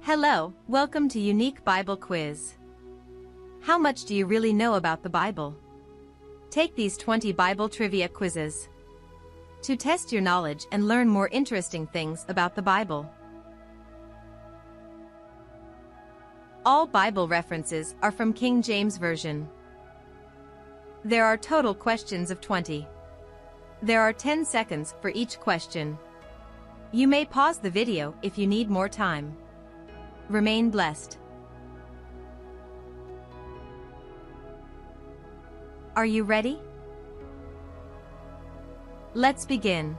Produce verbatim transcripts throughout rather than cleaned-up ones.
Hello, welcome to Unique Bible Quiz. How much do you really know about the Bible? Take these twenty Bible trivia quizzes to test your knowledge and learn more interesting things about the Bible. All Bible references are from King James Version. There are total questions of twenty. There are ten seconds for each question. You may pause the video if you need more time. Remain blessed. Are you ready? Let's begin.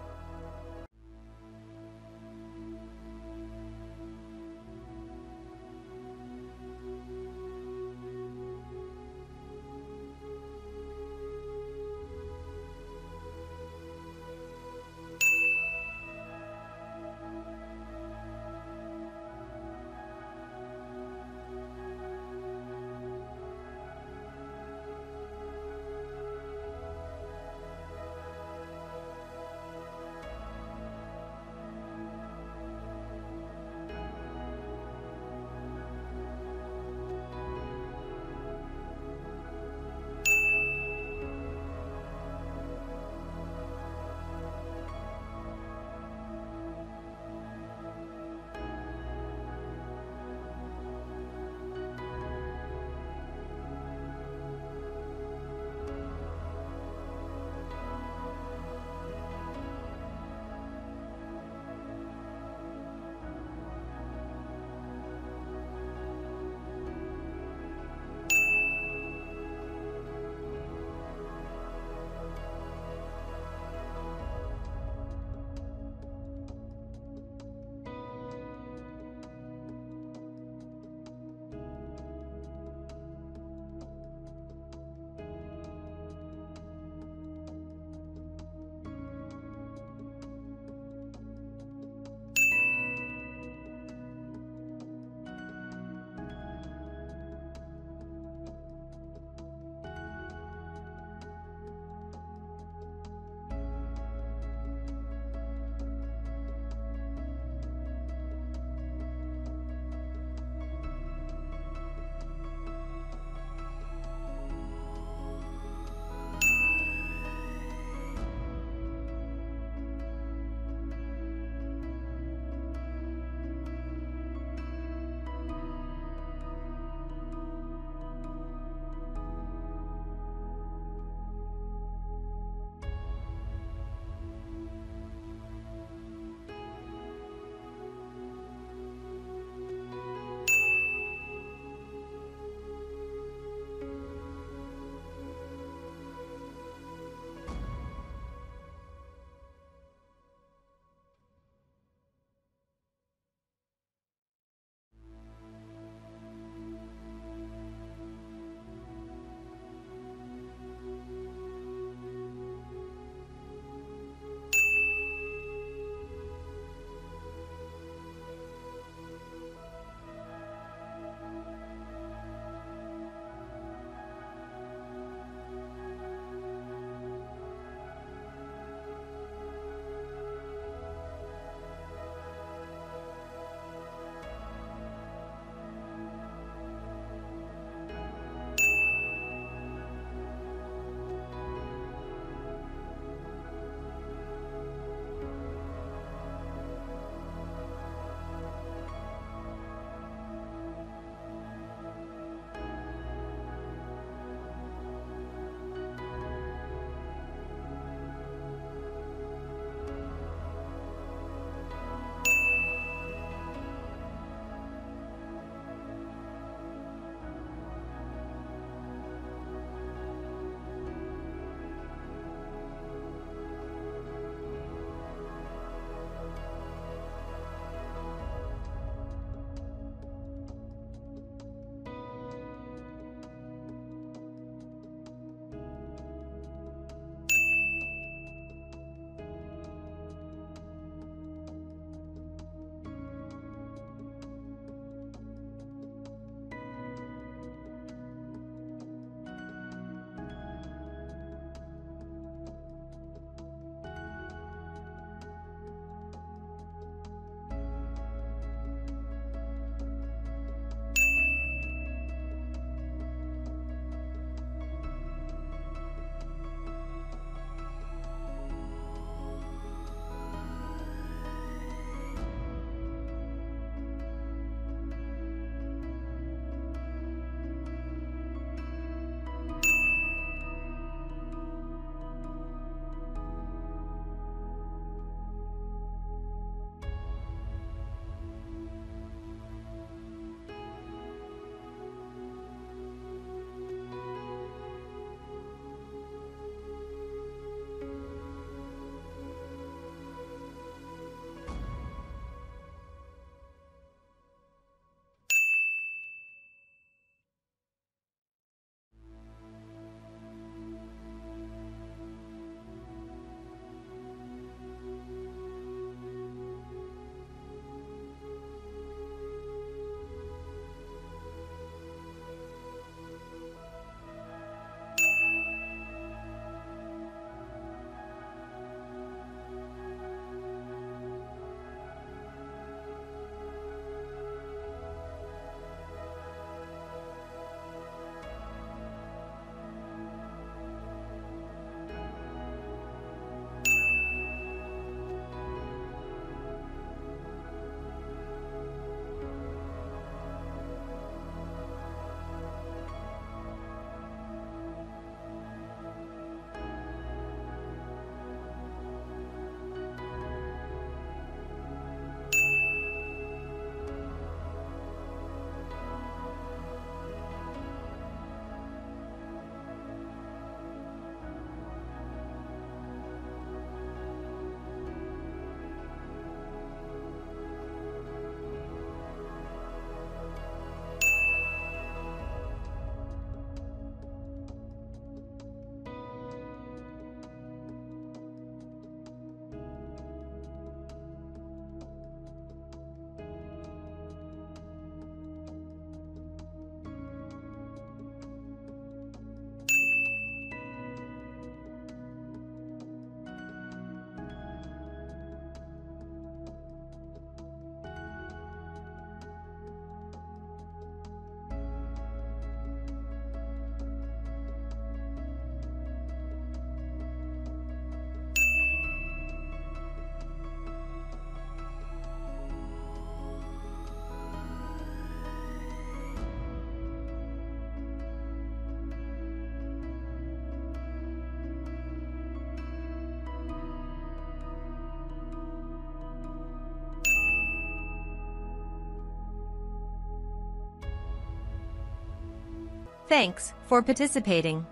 Thanks for participating.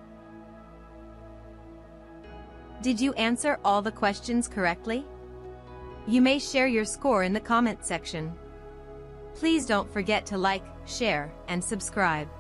Did you answer all the questions correctly? You may share your score in the comment section. Please don't forget to like, share, and subscribe.